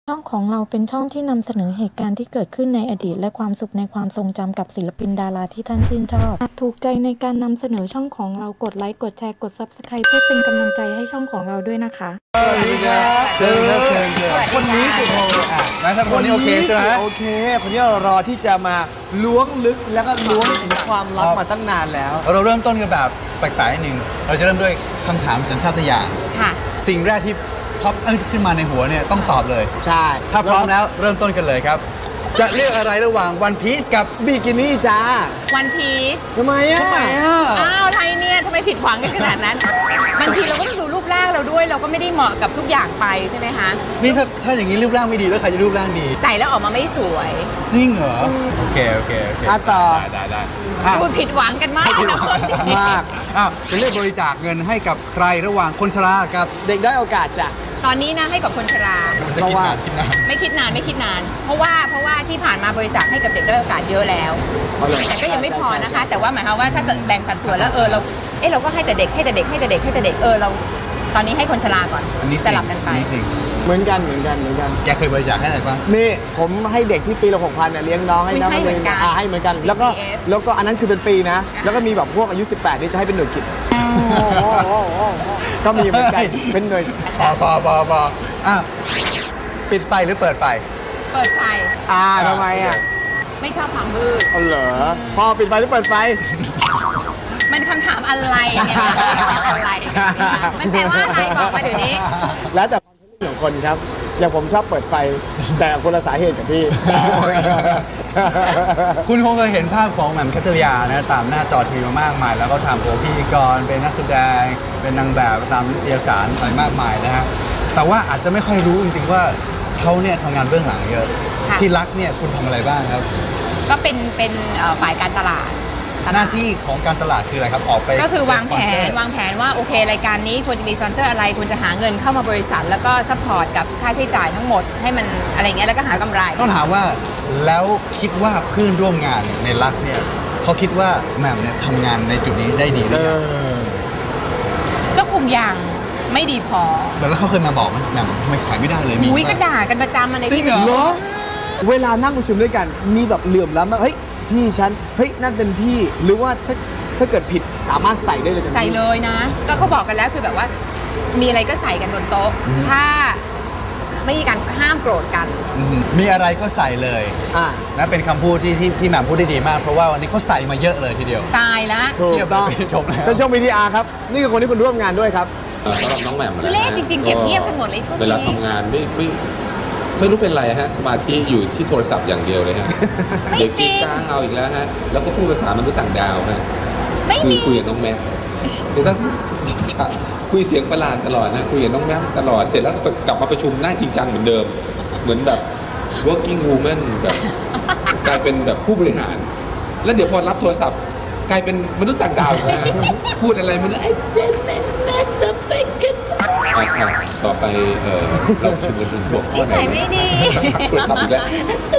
ช่องของเราเป็นช่องที่นำเสนอเหตุการณ์ที่เกิดขึ้นในอดีตและความสุขในความทรงจำกับศิลปินดาราที่ท่านชื่นชอบหากถูกใจในการนำเสนอช่องของเรากดไลค์กดแชร์กด Subscribe เพื่อเป็นกำลังใจให้ช่องของเราด้วยนะคะสวัสดีครับเชิญครับเชิญคนนี้สุดโหดนะครับคนนี้โอเคใช่ไหมโอเคคนนี้เรารอที่จะมาล้วงลึกแล้วก็ล้วงถึงความลับมาตั้งนานแล้วเราเริ่มต้นกันแบบแปลกๆนิดนึงเราจะเริ่มด้วยคำถามสัญชาตญาณค่ะสิ่งแรกที่พ็อปขึ้นมาในหัวเนี่ยต้องตอบเลยใช่ถ้าพร้อมแล้วเริ่มต้นกันเลยครับจะเลือกอะไรระหว่างวันพีซกับบิกินี่จ้าวันพีซทำไมอ่ะอ้าวไทยเนี่ยทำไมผิดหวังกันขนาดนั้นบางทีเราก็ต้องดูรูปร่างเราด้วยเราก็ไม่ได้เหมาะกับทุกอย่างไปใช่ไหมคะนี่ถ้าอย่างนี้รูปร่างไม่ดีแล้วใครจะรูปร่างดีใส่แล้วออกมาไม่สวยจริงเหรอโอเคต่อได้ดูผิดหวังกันมากนะคนมากจะเลือกบริจาคเงินให้กับใครระหว่างคนชรากับเด็กได้โอกาสจ้ะตอนนี้นะให้กับคนชราจะคิดนานไม่คิดนานเพราะว่าที่ผ่านมาบริจาคให้กับเด็กได้โอกาสเยอะแล้วแต่ก็ยังไม่พอนะคะแต่ว่าหมายความว่าถ้าเกิดแบ่งสัดส่วนแล้วเราก็ให้แต่เด็กเราตอนนี้ให้คนชราก่อนสลับกันไปจริงเหมือนกันแกเคยบริจาคให้ไหนบ้างนี่ผมให้เด็กที่ปีละ 6,000เนี่ยเลี้ยงน้องให้น้องให้เหมือนกันแล้วก็อันนั้นคือเป็นปีนะแล้วก็มีแบบพวกอายุ18นี่จะให้เป็นหน่วยกิจก็มีเหมือนกันเป็นหน่วยพอปิดไฟหรือเปิดไฟทำไมอ่ะไม่ชอบความมืดเหรอพอปิดไฟหรือเปิดไฟมันคำถามอะไรเนี่ยอะไรมันแปลว่าอะไรบอกมาเดี๋ยวนี้แล้วแต่ความคิดของคนครับอย่างผมชอบเปิดไฟแต่คนละสาเหตุกับพี่คุณคงเคยเห็นภาพของแหม่มแคทเธอรีนนะตามหน้าจอทีวีมามากมายแล้วก็ทำตัวพิธีกรเป็นนักแสดงเป็นนางแบบตามนิตยสารอะไรมากมายนะฮะแต่ว่าอาจจะไม่ค่อยรู้จริงๆว่าเขาเนี่ยทำงานเบื้องหลังเยอะที่รักเนี่ยคุณทำอะไรบ้างครับก็เป็นฝ่ายการตลาดหน้าที่ของการตลาดคืออะไรครับออกไปก็คือวางแผนว่าโอเครายการนี้ควรจะมีสปอนเซอร์อะไรควรจะหาเงินเข้ามาบริษัทแล้วก็ซัพพอร์ตกับค่าใช้จ่ายทั้งหมดให้มันอะไรเงี้ยแล้วก็หากำไรต้องถามว่าแล้วคิดว่าเพื่อนร่วมงานในรักเนี่ยเขาคิดว่าแหม่มเนี่ยทำงานในจุดนี้ได้ดีหรือยังก็คงยังไม่ดีพอแล้วเขาเคยมาบอกไหมแหม่มทำไมขายไม่ได้เลยมีก็ด่ากันประจำมาในที่นี้เวลานั่งประชุมด้วยกันมีแบบเหลื่อมล้ำเฮ้ยพี่ฉันนั่นเป็นพี่หรือว่าถ้าเกิดผิดสามารถใส่ได้เลยใส่เลยนะก็เขาบอกกันแล้วคือแบบว่ามีอะไรก็ใส่กันบนโต๊ะถ้าไม่มีการห้ามโกรธกันมีอะไรก็ใส่เลยนะเป็นคำพูดที่แหม่มพูดได้ดีมากเพราะว่าวันนี้เขาใส่มาเยอะเลยทีเดียวตายละถูกต้องฉันชมวิทยาครับนี่คือคนที่คุณร่วมงานด้วยครับสำหรับน้องแหม่มนะจริงๆเก็บเงียบกันหมดเลยเวลาทำงานไม่รู้เป็นไรฮะสมาธิอยู่ที่โทรศัพท์อย่างเดียวเลยฮะเด็กกีก้าเอาอีกแล้วฮะแล้วก็พูดภาษามนุษย์ต่างดาวฮะคุยกับน้องแม็กคือต้องคุยเสียงประหลาดตลอดนะคุยกับน้องแม็กตลอดเสร็จแล้วกลับมาประชุมหน้าจริงจังเหมือนเดิมเหมือนแบบ working woman แบบกลายเป็นแบบผู้บริหารแล้วเดี๋ยวพอรับโทรศัพท์กลายเป็นมนุษย์ต่างดาวนะพูดอะไรมันไอ้เจ๊แม่จะไปกันต่อไปเราชุมกันถึงหัวข้อไหนไม่ดีโทรศัพท์อีกแล้ว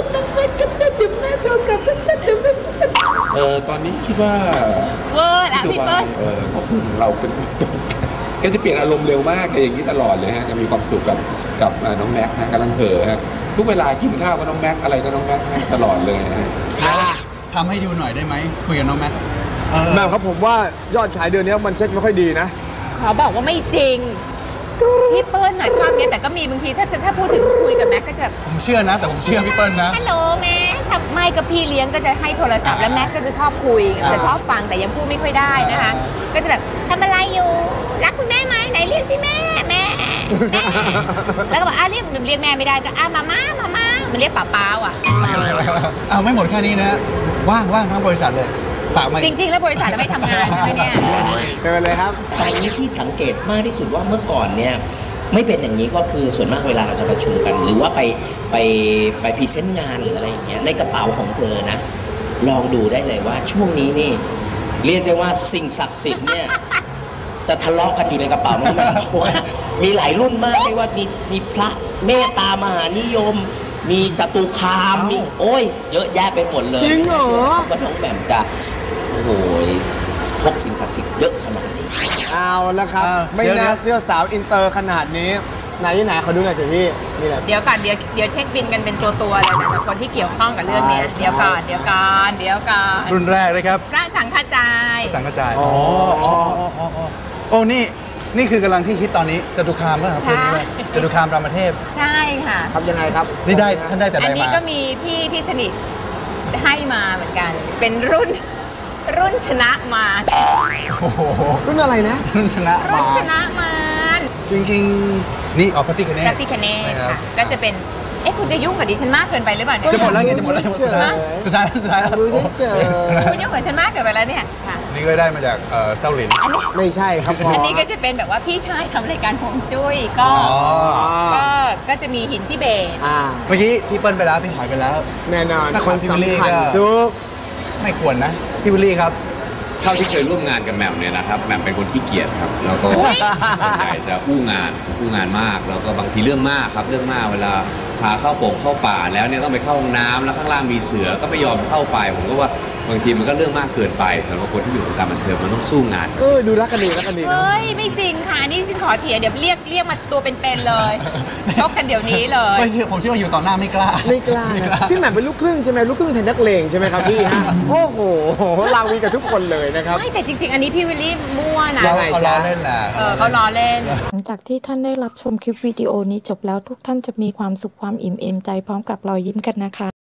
ตอนนี้คิดว่าเวอร์ละพี่เปิ้ลพอพูดถึงเราเป็นแกจะเปลี่ยนอารมณ์เร็วมากแกอย่างนี้ตลอดเลยฮะจะมีความสุขกับน้องแม็กนะกำลังเห่อฮะทุกเวลากินข้าวกับน้องแม็กอะไรก็น้องแม็กตลอดเลยฮะทำให้ดูหน่อยได้ไหมคุยกับน้องแม็กแม่ครับผมว่ายอดขายเดือนนี้มันเช็คไม่ค่อยดีนะเขาบอกว่าไม่จริงพี่เปิ้ลชอบเนี่ยแต่ก็มีบางทีถ้าพูดถึงคุยกับแม็กก็จะผมเชื่อนะแต่ผมเชื่อพี่เปิ้ลนะฮัลโหลแม็กทำไม่กับพี่เลี้ยงก็จะให้โทรศัพท์แล้วแม็กก็จะชอบคุยจะชอบฟังแต่ยังพูดไม่ค่อยได้นะคะก็จะแบบทำอะไรอยู่รักคุณแม่ไหมไหนเรียกสิแม่แล้วก็บอกเรียกแม่ไม่ได้ก็มาม่ามันเรียกป้าอ่ะไม่หมดแค่นี้นะว่างทั้งบริษัทเลยจริงๆแล้วบริษัทจะไม่ทำงานใช่ไหมเนี่ยเชิญเลยครับตอนนี้ที่สังเกตมากที่สุดว่าเมื่อก่อนเนี่ยไม่เป็นอย่างนี้ก็คือส่วนมากเวลาเราจะประชุมกันหรือว่าไปพรีเซนต์งานหรืออะไรอย่างเงี้ยในกระเป๋าของเธอนะลองดูได้เลยว่าช่วงนี้นี่เรียกได้ว่าสิ่งศักดิ์สิทธิ์เนี่ยจะทะเลาะกันอยู่ในกระเป๋ามันเพราะว่ามีหลายรุ่นมากไม่ว่ามีพระเมตตามหานิยมมีจตุคามมีโอ้ยเยอะแยะไปหมดเลยจริงเหรอว่าน้องแหม่มจะโอ้โหพกสิ่งศักดิ์สิทธิ์เยอะขนาดนี้เอาละครับไม่น่าเชื่อสาวอินเตอร์ขนาดนี้ไหนเขาดูหน่อยสิพี่นี่แหละเดี๋ยวก่อนเดี๋ยวเช็คบินกันเป็นตัวเลยแต่คนที่เกี่ยวข้องกับเรื่องเนี้ยเดี๋ยวก่อนรุ่นแรกเลยครับพระสังฆจายสังกระจายโอ้นี่คือกำลังที่ฮิตตอนนี้จตุคามป่ะครับเพลงนี้ป่ะจตุคามรามเทพใช่ค่ะครับยังไงครับนี่ได้ท่านได้แต่ไหอันนนี้มาก็มีพี่ที่สนิทให้มาเหมือนกัน เป็นรุ่นชนะมาโอ้โหรุ่นอะไรนะรุ่นชนะรุ่มานชนะมาจริงๆนี่ออกพระพิคเนพระพิคเนตนะครับค่ะก็จะเป็นคุณจะยุ่งกับดิฉันมากเกินไปหรือเปล่าเนี่ยจะหมดแล้วไงจะหมดแล้วสุดท้ายแล้วดูเฉยคุณยุ่งกับฉันมากเกินไปแล้วเนี่ยค่ะนี่ก็ได้มาจากเซาหลินๆไม่ใช่ครับพออัอันนี้ก็จะเป็นแบบว่าพี่ชายทำรายการฮวงจุ้ยก็ก็จะมีหินทิเบตเมื่อกี้พี่เปิ้ลไปแล้วพี่หอยไปแล้วแน่นอนถ้าคนพี่วิลลี่สำคัญก็จุ๊บไม่ควรนะพี่วิลลี่ครับเท่าที่เคยร่วมงานกับแหม่มเนี่ยนะครับแหม่มเป็นคนขี้เกียจครับแล้วก็ส่วนใหญ่จะอู้งานมากแล้วก็บางทีเรื่องมากครับเรื่องมากเวลาพาเข้าป่าแล้วเนี่ยต้องไปเข้าห้องน้ำแล้วข้างล่างมีเสือก็ไม่ยอมเข้าไปผมก็ว่าบางทีมันก็เรื่องมากเกินไปสำหรับคนที่อยู่ในวงการบันเทิงมันต้องสู้งานดูรักกันดีนะเฮ้ย ไม่จริงค่ะอันนี่ฉันขอเถียงเดี๋ยวเรียกมาตัวเป็นๆเลย ชกกันเดี๋ยวนี้เลยไม่เชื่อผมเชื่อว่าอยู่ต่อหน้าไม่กล้าไม่กล้านะพี่แหม่มเป็นลูกครึ่งใช่ไหมลูกครึ่งไทยนักเลงใช่ไหมครับพี่ฮะโอ้โหลาวีกับทุกคนเลยนะครับไม่แต่จริง ๆ อันนี้พี่วิลลี่มั่วนะเราเขาล้อเล่นแหละเขาล้อเล่นหลังจากที่ท่านได้รับชมคลิปวิดีโอนี้จบแล้วทุกท่านจะมีความสุขความอิ่มเอมใจพร้อมกับรอยยิ้มกันนะคะ